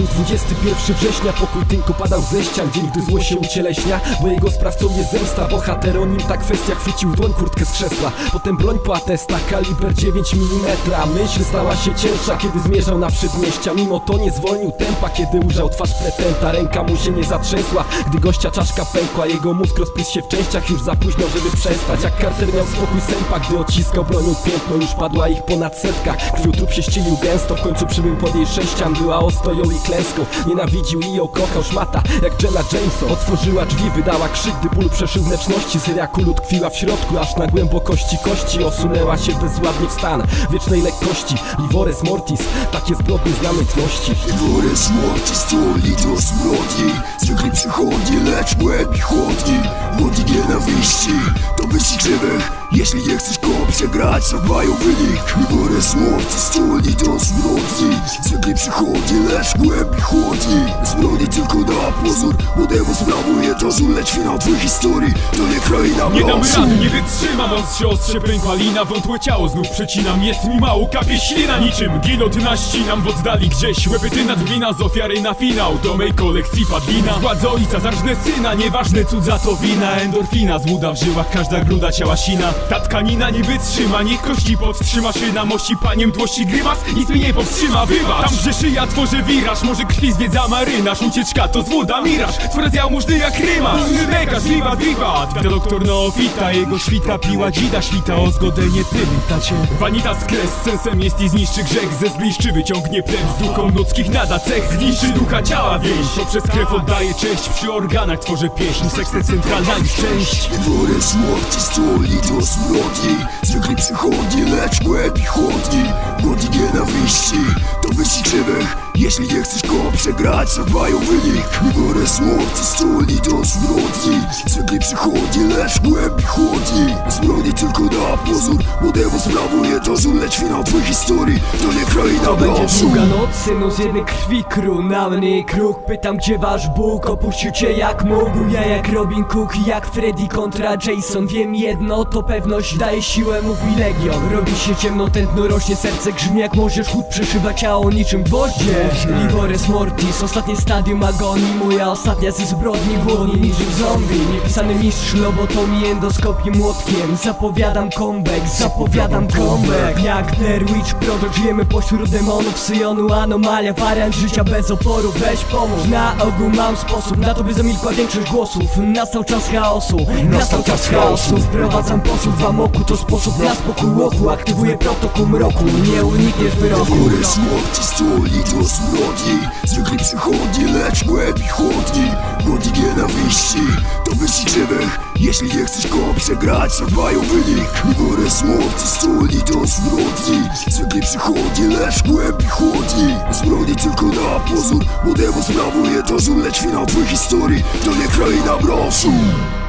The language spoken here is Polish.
Dzień 21 września, pokój tynko padał ze ścian. Dzień, gdy zło się ucieleśnia, bo jego sprawcą jest zemsta. Bohater, o nim ta kwestia, chwycił w dłoń kurtkę z krzesła. Potem broń po atestach, kaliber 9 mm. Myśl stała się cięższa, kiedy zmierzał na przedmieścia. Mimo to nie zwolnił tempa, kiedy ujrzał twarz pretenta. Ręka mu się nie zatrzęsła, gdy gościa czaszka pękła. Jego mózg rozpisł się w częściach, już za późno, żeby przestać. Jak Carter miał spokój sępa, gdy odciskał bronią piętno. Już padła ich ponad setka, krwią trup się ścielił gęsto. W końcu przybył pod jej sześcian, była ostoją i klęską. Nienawidził i ją kochał, szmata jak Jenna Jameson. Otworzyła drzwi, wydała krzyk, gdy ból przeszył wnętrzności. Syria kulu tkwiła w środku, aż na głębokości kości. Osunęła się bezładnie w stan wiecznej lekkości. Livores mortis, takie zbrodnie z namiętności. Livores mortis to lito zbrodni. Zwykli przychodni, lecz głębi chłodni. Głód i nienawiści to myśli krzywych. Jeśli nie chcesz go przegrać, zadbają wynik. Livores mortis to lito zbrodni. Zwykli przychodni, lecz głębi chłodni. Zbrodni tylko na pozór, bo demo sprawuje dozór. Lecz finał twojej historii to nie kraina. Nie dam rady, nie wytrzymam, moc się ostrze pękła lina. Wątłe ciało znów przecinam, jest mi mało, kapie ślina. Niczym gilotyna ścinam w oddali gdzieś. Łebyty nadwina z ofiary na finał. Do mej kolekcji padlina. Władza ojca zarżnę syna, nieważne cudza to wina. Endorfina, złuda w żyłach, każda gruda ciała sina. Ta tkanina nie wytrzyma, niech kości podtrzyma szyna. Mości paniem tłości grymas, nic mnie nie powstrzyma, wybacz. Tam gdzie szyja tworzy wiraż, może krwi zwiedza marynarz. Ucieczka to złoda miraż, stworzę jałmużny jak rymarz. Pełny lekarz, wiwat, wiwat. Wita doktor neofita, jego świta piła dzida. Świta o zgodę nie pamiętacie. Vanitas kres, sensem jest i zniszczy grzech. Ze zbliżczy wyciągnie plec, z duchom ludzkich nada cech. Zniszczy ducha ciała więź, poprzez krew oddaje cześć. Przy organach tworzy pieśń, sekcja centralna już część. Livores mortis to lito zbrodni. Zwykli przychodni, lecz głębi chłodni. Głód i nienawiści to myśli krzywych. Jeśli nie chcesz go przegrać, zadbają wynik. Livores mortis to lito zbrodni. Zwykli przychodni, lecz głębi chłodni. Zbrodni tylko na pozór, bo demo sprawuje dozór. Lecz finał twojej historii to nie kraina. To będzie długa noc, synu z jednej krwi król. Na mnie kruk, pytam gdzie wasz Bóg. Opuścił cię jak mógł, ja jak Robin Cook. Jak Freddy kontra Jason. Wiem jedno, to pewność daje siłę, mów mi legion. Robi się ciemno, tętno rośnie, serce grzmi jak możesz. Chłód przeszywa ciało niczym gwoździe. Livores mortis, ostatnie stadium agonii. Moja ostatnia ze zbrodni, głodni niczym zombie. Niepisany mistrz lobotomii, endoskopii młotkiem. Zapowiadam comeback, zapowiadam comeback. Jak Blair Witch Project, żyjemy pośród demonów Syjonu. Anomalia, wariant życia bez oporu, weź pomóż. Na ogół mam sposób na to, by zamilkła większość głosów. Nastał czas chaosu, nastał czas chaosu. Wprowadzam posłuch w amoku, to sposób na spokój łoku. Aktywuję protokół mroku, nie unikniesz wyroku. Livores mortis to lito zbrodni. Zwykli przychodni, lecz głębi chłodni. Głód i nienawiści to myśli krzywych. Jeśli nie chcesz go przegrać, zadbają wynik. Livores mortis to lito zbrodni. Zwykli przychodni, lecz głębi chłodni. Zbrodni tylko na pozór, bo demo sprawuje dozór. Lecz finał twojej historii to nie kraina mrozu.